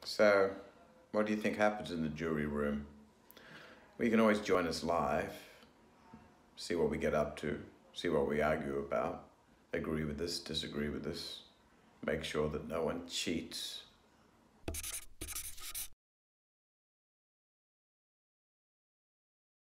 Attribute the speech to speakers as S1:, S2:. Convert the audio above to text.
S1: So, what do you think happens in the jury room? Well, you can always join us live, see what we get up to, see what we argue about, agree with this, disagree with this, make sure that no one cheats,